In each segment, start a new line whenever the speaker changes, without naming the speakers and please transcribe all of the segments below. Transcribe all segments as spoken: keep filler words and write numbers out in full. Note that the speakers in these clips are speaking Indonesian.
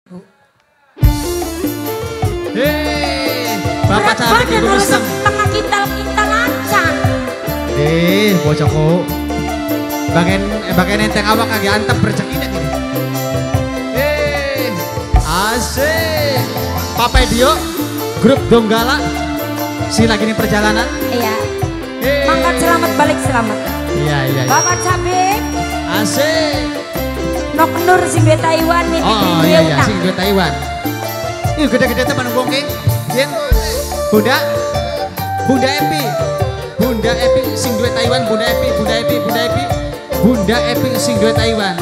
Hei, Bapak Cabai di Gusem.
Tengah kintal-kintal aja.
Eh, bocokku. Bagian eh, bagian enteng awak kagak antep bercekinak ini. Eh, asik. Papa Dio, grup Donggala. Si lagi ini perjalanan.
Iya.
Hey.
Mangkat selamat balik selamat.
Iya, iya, iya.
Bapak Cabai.
Asik.
Nok Nur sing duwe Taiwan nih.
Oh iya iya sing duwe Taiwan. Ih gede-gede teman bongke. Yen Bunda Bunda Epi. Bunda Epi sing duwe Taiwan, Bunda Epi, Bunda Epi, Bunda Epi. Bunda Epi sing duwe Taiwan.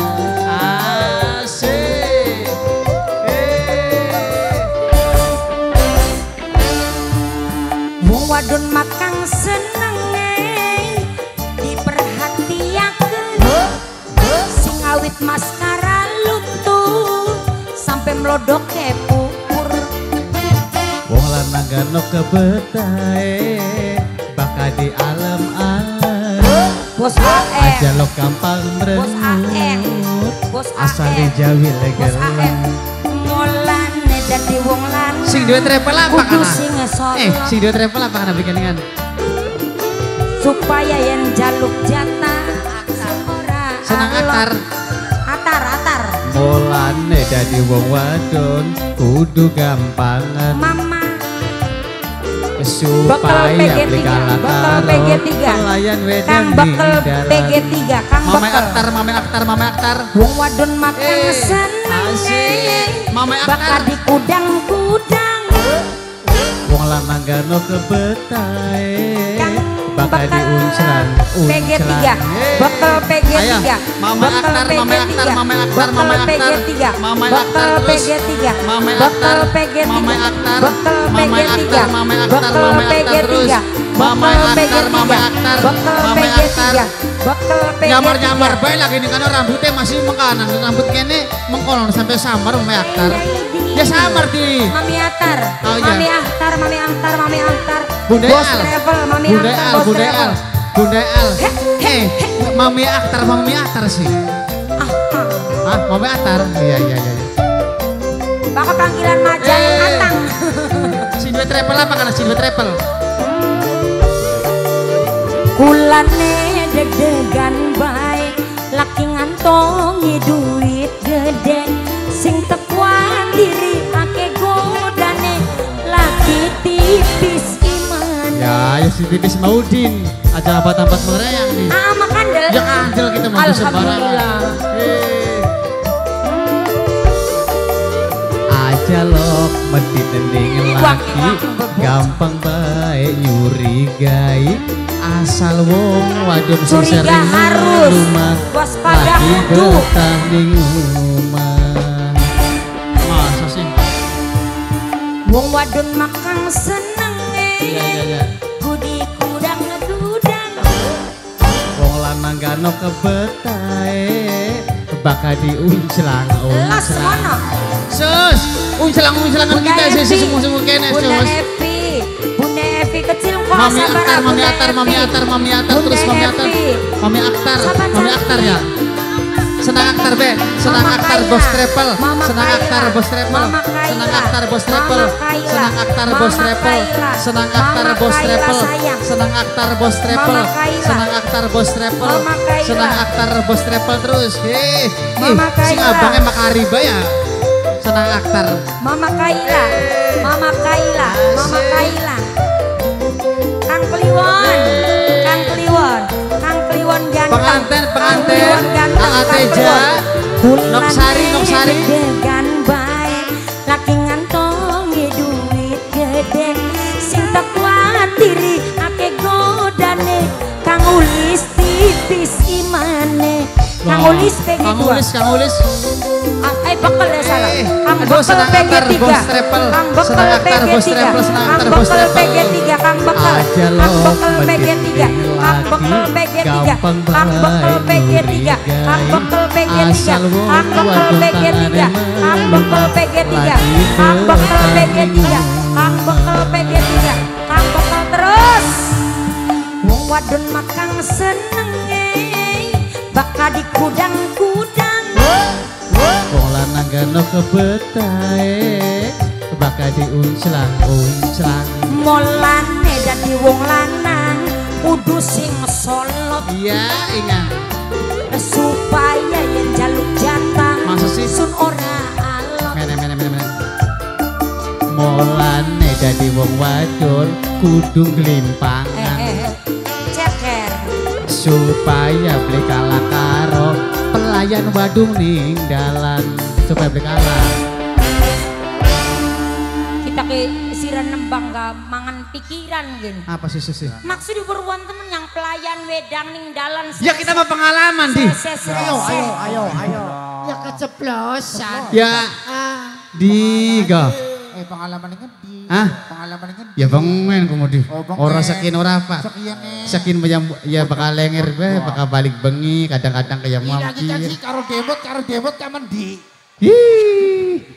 Asik. Eh.
Wong wadon makang senenge diperhatiakeun. Sing awit maskara luntur sampai melodok ke pupur.
Wong lanang gano kebetae baka di alam-alam.
Bos A R
Aja lo gampang
Bos A R
merenut.
Bos A R
Asal di Jawi
Bos A R
legelan.
Mulane dadi wong lanang
Sing duwe travel apa
kudu
kana?
sing ngesolot.
Eh, sing duwe travel apa kana bikinan?
Supaya yang jaluk jatah ora
Senang
alot.
aktar.
Atar atar
Mulane dadi wong wadon kudu gampangan
Mama
supaya beli kalah
Bekel P G tiga
pelayan wedang
Kang
di
bekel
dalam.
P G tiga Kang
Mame
bekel
aktar, mame aktar, mame aktar.
Wong wadon makan
Eh,
seneng
asik. Mame
bakal
aktar.
di kudang-kudang
Wong lanang gano kebetae
Kang
bakal
bekel
diuncelan
P G tiga Bekel P G tiga
Mame aktar, mame aktar, mame aktar, mame
Bekel P G
aktar.
tiga
Mame
Bekel
aktar
P
terus.
G tiga
Mame
Bekel
aktar,
P G tiga
mame aktar,
Bekel P
mame
G tiga
aktar, mame aktar,
Bekel
mame
P G
aktar terus.
tiga
Mame
Bekel P G
aktar, mame
tiga
aktar,
Bekel P
mame
G
aktar.
tiga Bekel P G tiga
Nyamar-nyamar bae lagi nih karena rambutnya masih mengkanan, rambut kene mengkolon sampai samar mame aktar. Ya samar di.
Mami Aktar,
Oh, iya.
Mami Aktar, Mami Aktar, Mami Aktar.
Bunda
Bos
El.
travel, Mami
Bunda
Aktar,
El,
bos
Bunda
travel.
El. Bunda El. Eh, mami aktar, mami aktar sih.
Ah, ah.
Ah, mami aktar. Iya, iya, iya.
Bakal panggilan Maja yang
Eh.
Atang.
Si dua travel apa karena si dua travel?
Kulane deg-degan baik, laki ngantongi duit gede, sing tekuan diri ake godane, laki tipis iman.
Ya, ya si tipis Maudin. Aja apa tempat merayang nih.
Ah, makandel.
Ya kandel kita mau
Alhamdulillah.
Eh. Aja lo medit tending laki gampang baik nyurigai asal wong wadon sing
Curiga
sering
harus
rumah
waspada
lagi
kudu.
betah ning rumah. Masa sih?
Wong wadon makang seneng
Iya iya iya.
Budi kudang ngedudang.
Wong lanang gano kebetae bakal diuncelang
Las
uncelang.
mono.
Sus, uncelang-uncelangan
Bunda
kita sih
Evi.
semua-semua kene
Bunda
sus.
Evi, Bunda Evi kecil kok
Mami
sabar,
aktar, mami
Bunda
aktar, mami
Evi.
aktar, mami aktar,
Bunda
terus mami aktar,
Evi.
mami aktar,
Sabar,
mami
sabar.
aktar ya. Senang aktar be, senang
Mama
aktar
Kaila.
bos travel,
Mama
senang
Kaila.
aktar bos travel,
Mama Kaila.
senang aktar bos travel,
Mama Kaila.
senang aktar
Mama
bos travel,
Kaila.
senang
Mama
aktar bos
Kaila,
travel,
sayang.
senang aktar bos travel,
Mama Kaila.
senang aktar bos travel,
Mama Kaila.
senang aktar bos travel terus. Heh,
Mama
si
Kaila.
abangnya makariba ya, senang aktar.
Mama Kaila, Mama Kaila, Mama Kaila. Kang Kliwon, Kang Kliwon, Kang Kliwon ganteng.
Pengantin,
Kang
pengantin,
Kliwon ganteng,
Kang
Kang
Ateja,
Kliwon.
Noksari, Noksari.
Degan baik, laki ngantongi duit gede, sing tekuat diri ake godane, Kang Ulis tipis imane, Kang Ulis P G
Kang
dua.
Ulis, Kang Ulis.
Ah, eh bakal ya salah.
Eh,
Kang
aduh,
Bekel
senang
P G
aktar,
tiga.
bos travel.
Kang
Senang
Bekel
aktar,
P G
bos
tiga.
travel, senang
Kang
aktar, bos
Bekel
travel.
P G tiga. Kang Bekel.
Aja lo
Kang Bekel P G tiga.
mending
Kang Bekel P G tiga.
gampang
Kang Bekel P G
baik
tiga. Kang Bekel P G tiga.
asal wong
Kang Bekel P G tiga. Kang Bekel P G tiga. Kang Bekel P G tiga. Kang Bekel P G tiga. Kang Bekel terus. Wong wadon makang seneng baka di kudang-kudang.
Wong lanang gano kebetae bakal diunclang unclang
molane dadi wong lanang kudu sing solot
iya ingat
supaya yen jaluk jatah
masa sih
sun ora alot
mene mene mene mene molane dadi wong wadul kudu glimpangan
eh, eh, ceker
supaya beli kalah karo pelayan wadung ning dalan supaya beli kalah
kita ke siran nembang gak mangan pikiran gini
apa sih sih
maksud beruan temen yang pelayan wedang ning dalan
ya kita mah pengalaman di
ayo ayo ayo ayo ya keceplosan
ya
ah
di ga
eh pengalaman ini di
ah
pengalaman ini
ya bangun komodi
Oh, bengen.
ora sakin ora apa
sekian nih
sakin bayam ya bakal lenger be bakal balik bengi kadang-kadang kayak
lagi kan
mampir
sih karo demot karo demot kamen di
Ih,